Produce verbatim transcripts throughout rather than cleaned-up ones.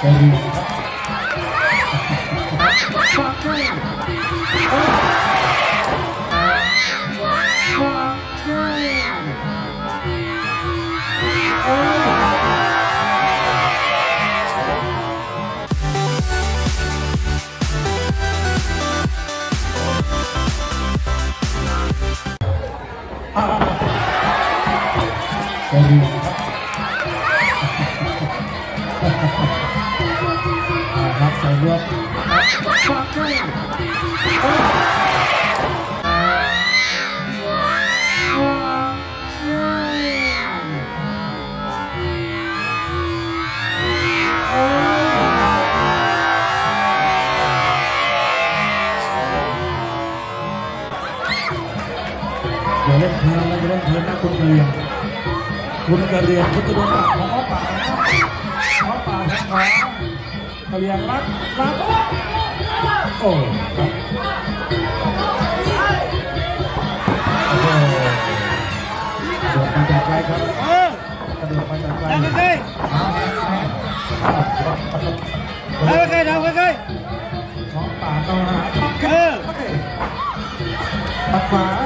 จะดีครับฟังให้จะดีครับใส่รวมฟังให้อย่าเล่นเพลินนะอย่าเล่นเพลินนะคุณเรียนคุณกระเรียนคุณจะโดนปากของหมอป่าหมอป่าแทงขวากระเรียนรัดรัดโอ้ครับโอ้โหโดดมาจากไกลครับกระโดดมาจากไกลเอาใกล้เอาใกล้เอาใกล้หมอป่าเข้าหาปักเกอร์ปักขวา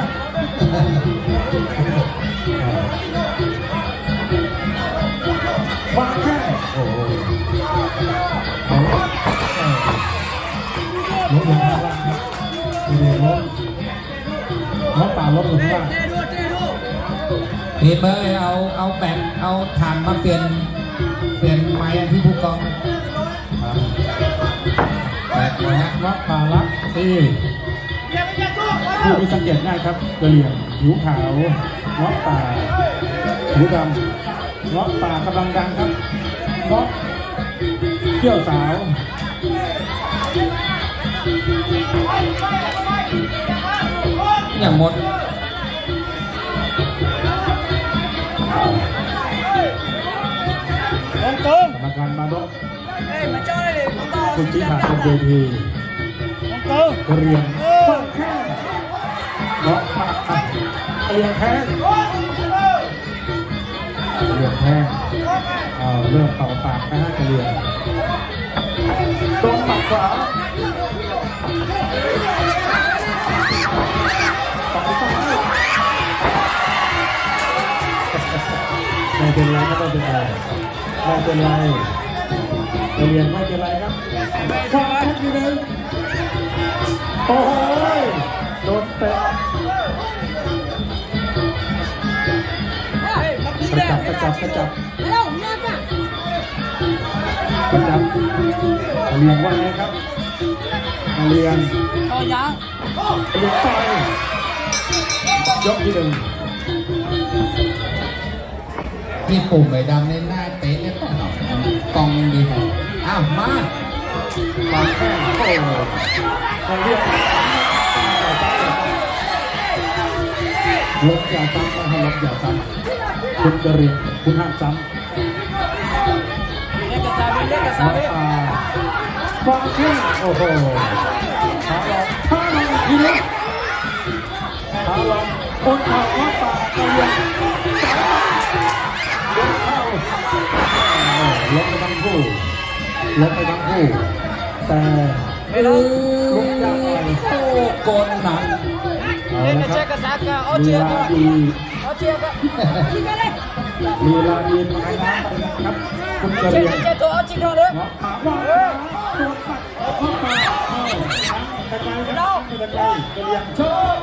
ฟังแค่โอ้โหลดลงข้างล่างครับดูเดี๋ยวลดน้องป่าลดลงข้างล่างพี่เบอร์เอาเอาแบตเอาถ่านมาเปลี่ยนเปลี่ยนไม้ที่ผู้กองแบตนะน้องป่าลักตีผู้ที่สังเกตง่ายครับกระเหลี่ยงผิวขาวน้องป่าผิวดำเงาะป่ากำลังดังครับเงาะเที่ยวสาวอย่างหมดกรรมการมาดกคุณชี้ขาดเป็นเวทีเรียนแค่เงาะป่าเรียนแค่เรียนแท่งเริ่มเป่าปากนะฮะกระเรียนตรงปากขวาไม่เป็นไรไม่เป็นไรไม่เป็นไรกระเรียนไม่เป็นไรครับข้าทีหนึ่งโอ้โหโดนเตะกระจับกระจับกระจับกระจับเรียนว่าไงครับเรียนต่อยางเรียนต่อยยกที่หนึ่งที่ปุ่มใบดำในหน้าเตะเนี่ยกองดีครับอ้าวมาบางแค่โอ้เขาเรียกลบอย่าซ้ำนะฮะลบอย่าซ้ำคุณกระเรียนคุณห้ามซ้ำมาป่าฟังแค่โอ้โหขาลองขาลองทีนี้ขาลองคนข่าวมาป่ากระเรียนลบไปทั้งคู่ลบไปทั้งคู่แต่ไม่รู้ลุกยังไงโอ้โกนหนักเอาละครับลีลาดีลีลาดีภายน้ำนะครับคุณกระเรียนเนาะถามว่าโดนปัดเข้ามาเอาแต่ไกลครับแต่ไกลกระเรียนโชว์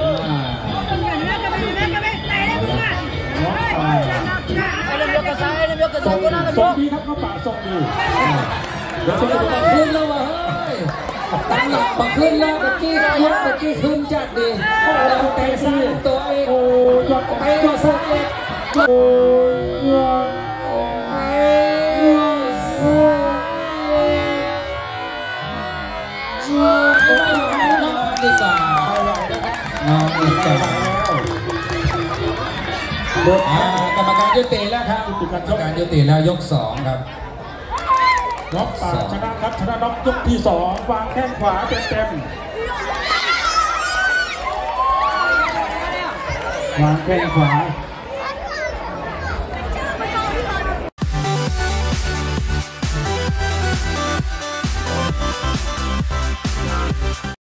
ส่งดีครับเข้าป่าส่งดีตั้งหลักมาขึ้นแล้ววะเฮ้ยตั้งหลักมาขึ้นแล้วเมื่อกี้ยกเมื่อกี้ขึ้นจัดดีเราเตะซ้ายตัวเองเตะตัวซ้ายโอ้ดีกว่าน้องดีกว่ากรรมการยุติแล้วครับกรรมการยุติแล้วยกสองครับน็อกป่าชนะครับชนะน็อกยกที่สองวางแข้งขวาเต็มเต็มวางแข้งขวา